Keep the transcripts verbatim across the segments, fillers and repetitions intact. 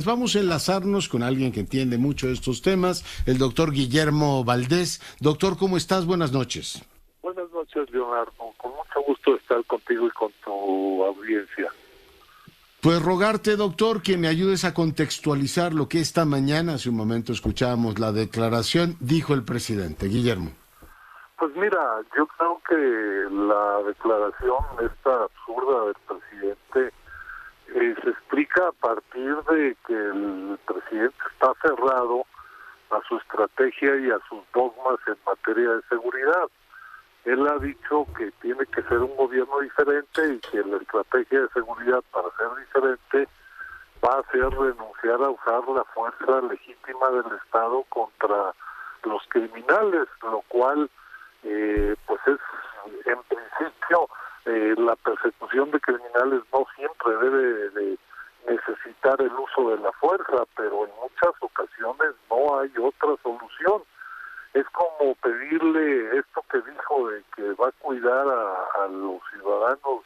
Vamos a enlazarnos con alguien que entiende mucho de estos temas, el doctor Guillermo Valdés. Doctor, ¿cómo estás? Buenas noches. Buenas noches, Leonardo. Con mucho gusto estar contigo y con tu audiencia. Pues rogarte, doctor, que me ayudes a contextualizar lo que esta mañana, hace un momento escuchábamos la declaración, dijo el presidente. Guillermo. Pues mira, yo creo que la declaración esta absurda del presidente eh, se explica a partir de que el presidente está cerrado a su estrategia y a sus dogmas en materia de seguridad. Él ha dicho que tiene que ser un gobierno diferente y que la estrategia de seguridad para ser diferente va a ser renunciar a usar la fuerza legítima del Estado contra los criminales, lo cual eh, pues es en principio eh, la persecución de criminales no siempre debe de necesitar el uso de la fuerza, pero en muchas ocasiones no hay otra solución. Es como pedirle esto que dijo de que va a cuidar a, a los ciudadanos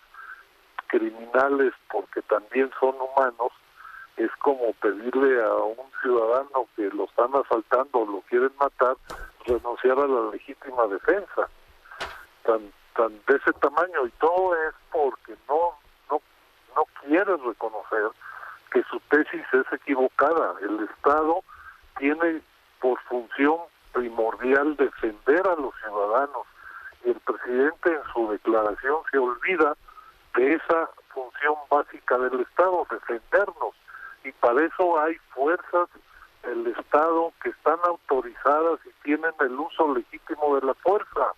criminales porque también son humanos. Es como pedirle a un ciudadano que lo están asaltando o lo quieren matar renunciar a la legítima defensa. Tan, tan de ese tamaño, y todo es porque no, no, no quiere reconocer que su tesis es equivocada. El Estado tiene por función primordial defender a los ciudadanos, y el presidente en su declaración se olvida de esa función básica del Estado, defendernos, y para eso hay fuerzas del Estado que están autorizadas y tienen el uso legítimo de la fuerza,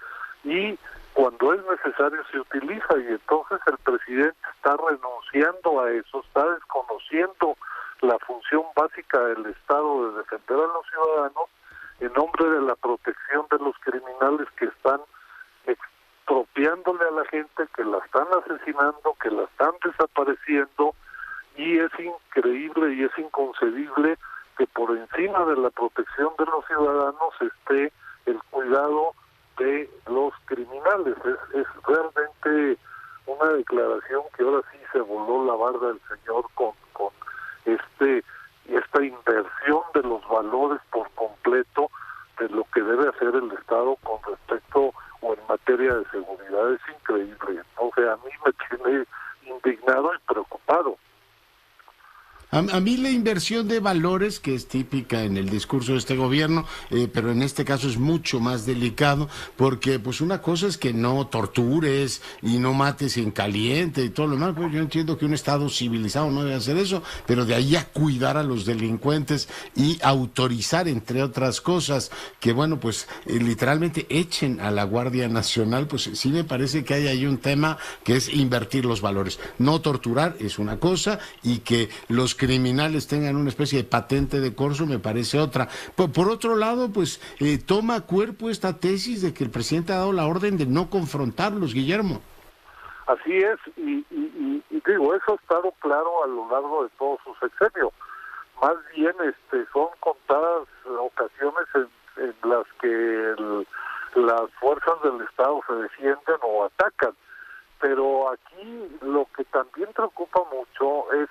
y cuando es necesario se utiliza, y entonces el presidente está renunciando a eso, está desconociendo la función básica del Estado de defender a los ciudadanos en nombre de la protección de los criminales que están expropiándole a la gente, que la están asesinando, que la están desapareciendo, y es increíble y es inconcebible que por encima de la protección de los ciudadanos esté el cuidado de los criminales. Es, es realmente una declaración que ahora sí se voló la barda del señor con, con este esta inversión de los valores por completo de lo que debe hacer el Estado con respecto o en materia de seguridad. Es increíble. O sea, a mí me tiene indignado y preocupado. A, a mí la inversión de valores, que es típica en el discurso de este gobierno, eh, pero en este caso es mucho más delicado, porque pues una cosa es que no tortures y no mates en caliente y todo lo demás. Pues yo entiendo que un Estado civilizado no debe hacer eso, pero de ahí a cuidar a los delincuentes y autorizar, entre otras cosas, que bueno, pues eh, literalmente echen a la Guardia Nacional, pues sí me parece que hay ahí un tema que es invertir los valores. No torturar es una cosa, y que los criminales tengan una especie de patente de corso me parece otra. Por, por otro lado, pues eh, toma cuerpo esta tesis de que el presidente ha dado la orden de no confrontarlos, Guillermo. Así es, y, y, y, y digo, eso ha estado claro a lo largo de todo su sexenio. Más bien este, son contadas ocasiones en, en las que el, las fuerzas del Estado se defienden o atacan. Pero aquí lo que también preocupa mucho es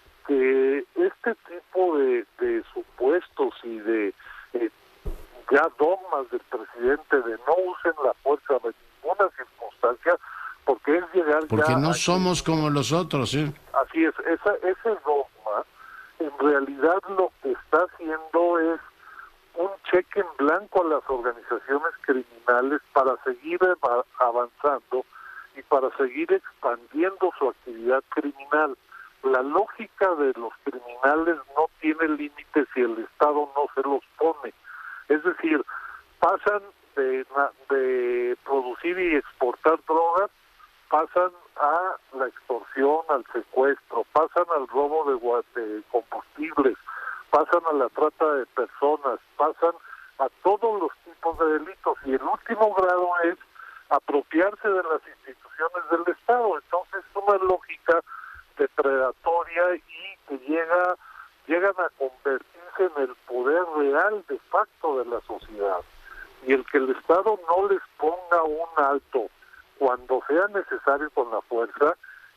que este tipo de, de supuestos y de eh, ya dogmas del presidente de no usen la fuerza de ninguna circunstancia, porque es llegar porque ya no a somos que, como los otros, ¿eh? Así es, esa, ese dogma en realidad lo que está haciendo es un cheque en blanco a las organizaciones criminales para seguir avanzando y para seguir expandiendo su actividad criminal. La lógica de los criminales no tiene límites si el Estado no se los pone. Es decir, pasan de, de producir y exportar drogas, pasan a la extorsión, al secuestro, pasan al robo de, de combustibles, pasan a la trata de personas, pasan a todos los tipos de delitos, y el último grado es apropiarse de las instituciones del Estado. Entonces es una lógica depredatoria y que llega llegan a convertirse en el poder real de facto de la sociedad, y el que el Estado no les ponga un alto cuando sea necesario con la fuerza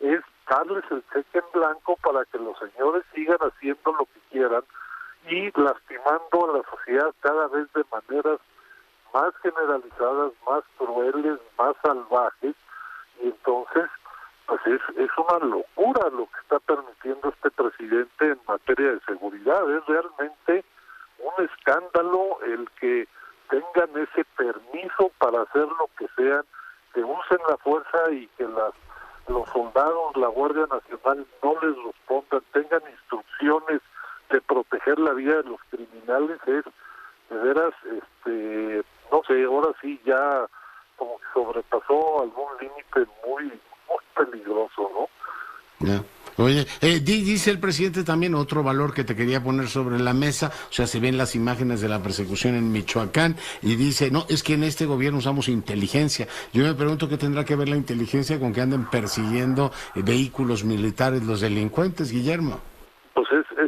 es darles el cheque en blanco para que los señores sigan haciendo lo que quieran y lastimando a la sociedad cada vez de maneras más generalizadas, más crueles, más salvajes, y entonces pues es, es una locura lo que está permitiendo este presidente en materia de seguridad. Es realmente un escándalo el que tengan ese permiso para hacer lo que sean, que usen la fuerza y que las los soldados, la Guardia Nacional no les respondan, tengan instrucciones de proteger la vida de los criminales. Es de veras, este, no sé, ahora sí ya como que sobrepasó algún límite muy, muy peligroso, ¿no? Yeah. Oye, eh, dice el presidente también otro valor que te quería poner sobre la mesa, o sea, se ven las imágenes de la persecución en Michoacán y dice, no, es que en este gobierno usamos inteligencia. Yo me pregunto qué tendrá que ver la inteligencia con que anden persiguiendo eh, vehículos militares los delincuentes, Guillermo. Pues es, es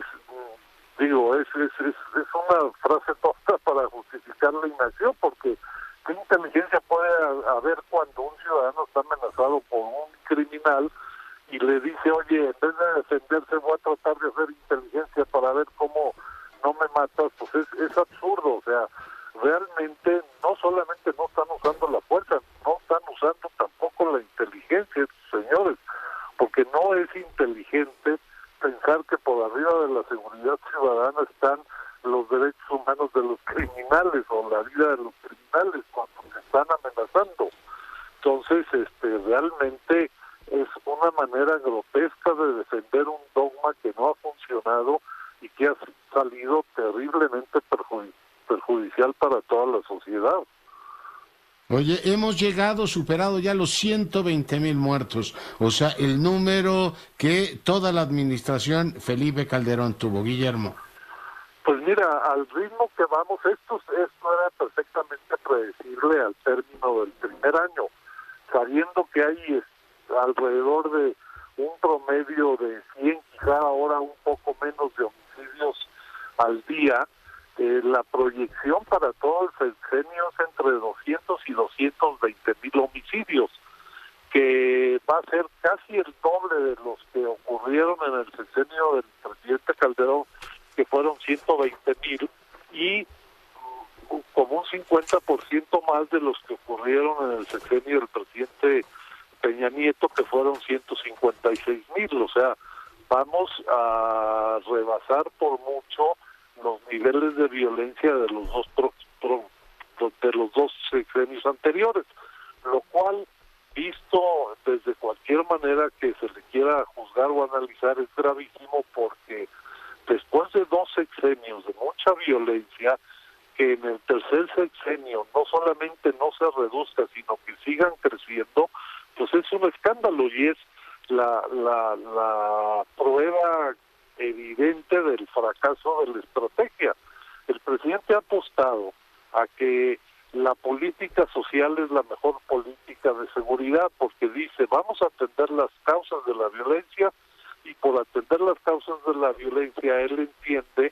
digo, es, es, es, es una frase tonta para justificar la inacción, porque ¿qué inteligencia puede haber cuando un ciudadano está amenazado por un criminal y le dice, oye, en vez de defenderse voy a tratar de hacer inteligencia para ver cómo no me matas? Pues es, es absurdo. O sea, realmente no solamente no están usando la fuerza, no están usando tampoco la inteligencia, señores, porque no es inteligente pensar que por arriba de la seguridad ciudadana están los derechos humanos de los criminales o la vida de los criminales cuando se están amenazando. Entonces, este, realmente es una manera grotesca de defender un dogma que no ha funcionado y que ha salido terriblemente perjudic- perjudicial para toda la sociedad. Oye, hemos llegado, superado ya los ciento veinte mil muertos, o sea, el número que toda la administración Felipe Calderón tuvo, Guillermo. Pues mira, al ritmo que vamos, esto, esto era perfectamente predecible al término del primer año, sabiendo que hay alrededor de un promedio de cien, quizá ahora un poco menos de homicidios al día. Eh, la proyección para todo el sexenio es entre doscientos y doscientos veinte mil homicidios, que va a ser casi el doble de los que ocurrieron en el sexenio del presidente Calderón, que fueron ciento veinte mil, y um, como un cincuenta por ciento más de los que ocurrieron en el sexenio del presidente Peña Nieto, que fueron ciento cincuenta y seis mil. O sea, vamos a rebasar por mucho los niveles de violencia de los dos pro, pro, de los dos sexenios anteriores, lo cual, visto desde cualquier manera que se le quiera juzgar o analizar, es gravísimo, porque después de dos sexenios de mucha violencia, que en el tercer sexenio no solamente no se reduzca, sino que sigan creciendo, pues es un escándalo y es la, la, la prueba evidente del fracaso de la estrategia. El presidente ha apostado a que la política social es la mejor política de seguridad, porque dice, vamos a atender las causas de la violencia, y por atender las causas de la violencia él entiende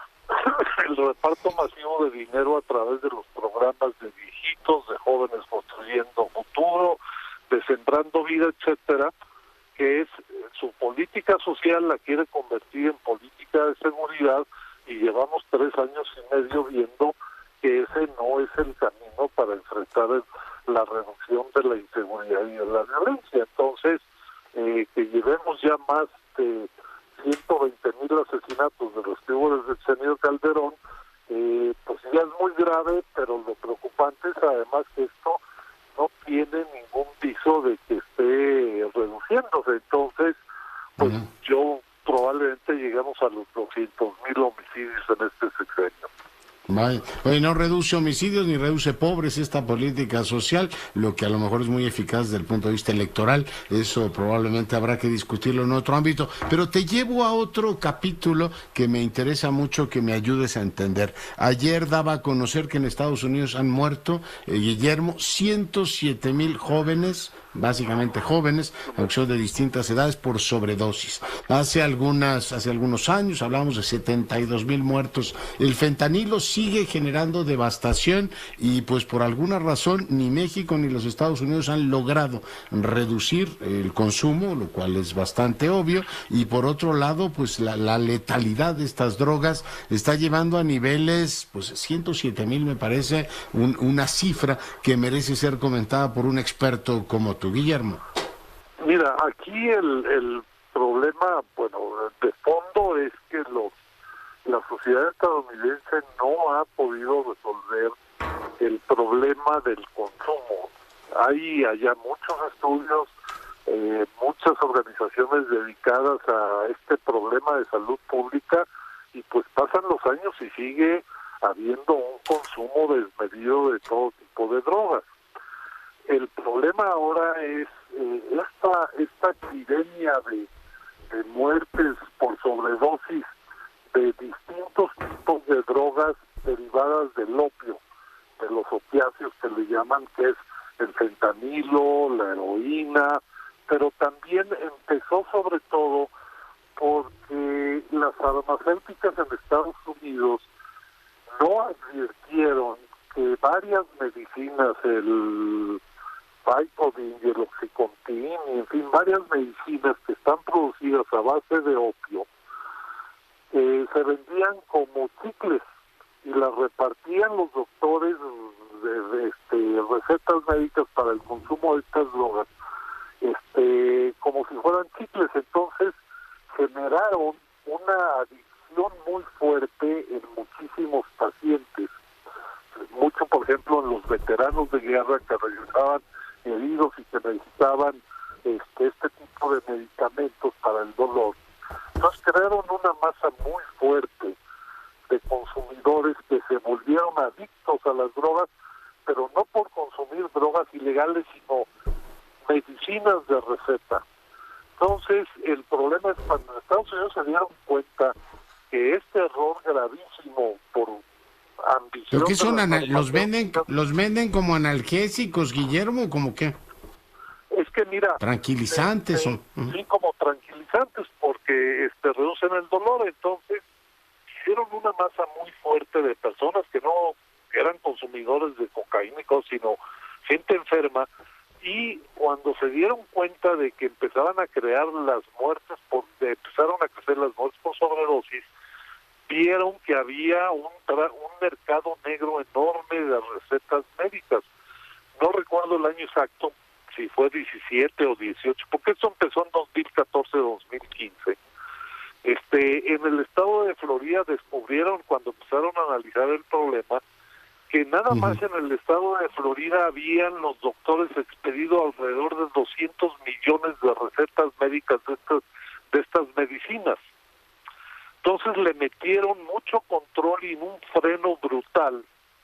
el reparto masivo de dinero a través de los programas de viejitos, de jóvenes construyendo futuro, de sembrando vida, etcétera, que es su política social, la quiere convertir en política de seguridad, y llevamos tres años y medio viendo que ese no es el camino para enfrentar el, la reducción de la inseguridad y de la violencia. Entonces, eh, que llevemos ya más de ciento veinte mil asesinatos de los que hubo desde el sexenio Calderón, eh, pues ya es muy grave, pero lo preocupante es además que esto no tiene ningún viso de que esté reduciéndose. Entonces, pues uh-huh. yo probablemente llegamos a los doscientos mil homicidios en este sexenio. Vale. Oye, no reduce homicidios ni reduce pobres esta política social, lo que a lo mejor es muy eficaz desde el punto de vista electoral. Eso probablemente habrá que discutirlo en otro ámbito. Pero te llevo a otro capítulo que me interesa mucho que me ayudes a entender. Ayer daba a conocer que en Estados Unidos han muerto, eh, Guillermo, ciento siete mil jóvenes básicamente jóvenes, aunque son de distintas edades, por sobredosis. Hace algunas, hace algunos años hablábamos de setenta y dos mil muertos. El fentanilo sigue generando devastación y pues por alguna razón ni México ni los Estados Unidos han logrado reducir el consumo, lo cual es bastante obvio, y por otro lado pues la, la letalidad de estas drogas está llevando a niveles, pues ciento siete mil me parece un, una cifra que merece ser comentada por un experto como tú, Guillermo. Mira, aquí el, el problema, bueno, de fondo es que los la sociedad estadounidense no ha podido resolver el problema del consumo. Hay allá muchos estudios, eh, muchas organizaciones dedicadas a este problema de salud pública, y pues pasan los años y sigue habiendo un consumo desmedido de todo tipo de drogas. El problema ahora es eh, esta esta epidemia de, de muertes por sobredosis de distintos tipos de drogas derivadas del opio, de los opiáceos que le llaman, que es el fentanilo, la heroína, pero también empezó sobre todo porque las farmacéuticas en Estados Unidos no advirtieron que varias medicinas, el Vicodin y el Oxycontin, y en fin, varias medicinas que están producidas a base de opio, eh, se vendían como chicles y las repartían los doctores de, de este, recetas médicas para el consumo de estas drogas, este, como si fueran chicles. Entonces generaron una adicción muy fuerte en muchísimos pacientes, mucho por ejemplo en los veteranos de guerra que regresaban heridos y que necesitaban este, este tipo de medicamentos para el dolor. Entonces crearon una masa muy fuerte de consumidores que se volvieron adictos a las drogas, pero no por consumir drogas ilegales, sino medicinas de receta. Entonces, el problema es cuando en Estados Unidos se dieron cuenta que este error gravísimo por ambición... ¿Pero qué son? Ana ¿Los venden los venden como analgésicos, Guillermo, como qué? Es que mira... Tranquilizantes este, son. Sí, como tranquilizantes, porque este reducen el dolor. Entonces, hicieron una masa muy fuerte de personas que no eran consumidores de cocaína, sino gente enferma, y cuando se dieron cuenta de que empezaban a crear las muertes, por, de, empezaron a crecer las muertes por sobredosis, vieron que había un, tra, un mercado negro enorme de recetas médicas. No recuerdo el año exacto, si fue diecisiete o dieciocho, porque eso empezó en dos mil catorce dos mil quince. Este, en el estado de Florida descubrieron, cuando empezaron a analizar el problema, que nada más en el estado de Florida habían los doctores expedido alrededor de doscientos millones de recetas médicas de estas, de estas medicinas. Entonces le metieron mucho control y un freno brutal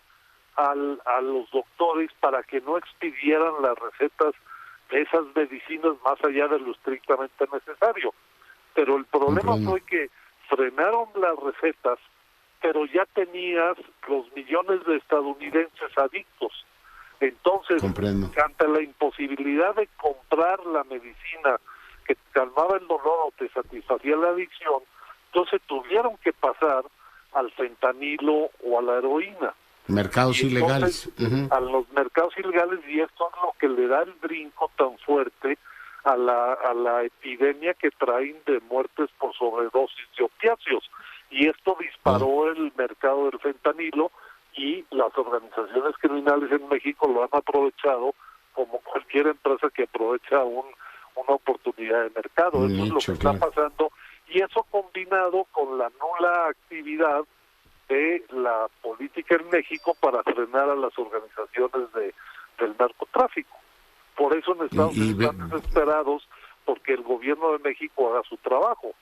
al, a los doctores para que no expidieran las recetas de esas medicinas más allá de lo estrictamente necesario. Pero el problema fue que frenaron las recetas, pero ya tenías los millones de estadounidenses adictos. Entonces, Comprendo. ante la imposibilidad de comprar la medicina que calmaba el dolor o te satisfacía la adicción, entonces tuvieron que pasar al fentanilo o a la heroína. Mercados y entonces, ilegales. Uh-huh. A los mercados ilegales, y esto es lo que le da el brinco tan fuerte a la, a la epidemia que traen de muertes por sobredosis de opiáceos. Y esto disparó el mercado del fentanilo, y las organizaciones criminales en México lo han aprovechado como cualquier empresa que aprovecha un, una oportunidad de mercado. Un eso nicho, es lo que claro. está pasando, y eso combinado con la nula actividad de la política en México para frenar a las organizaciones de del narcotráfico. Por eso en Estados Unidos y, y, están desesperados porque el gobierno de México haga su trabajo.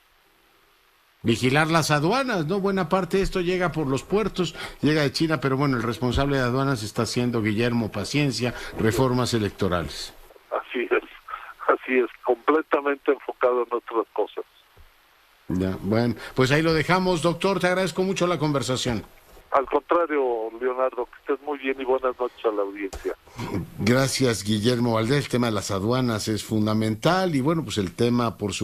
Vigilar las aduanas, ¿no? Buena parte de esto llega por los puertos, llega de China, pero bueno, el responsable de aduanas está siendo Guillermo Paciencia, reformas electorales. Así es, así es, completamente enfocado en otras cosas. Ya, bueno, pues ahí lo dejamos, doctor, te agradezco mucho la conversación. Al contrario, Leonardo, que estés muy bien y buenas noches a la audiencia. Gracias, Guillermo Valdés. El tema de las aduanas es fundamental y bueno, pues el tema, por su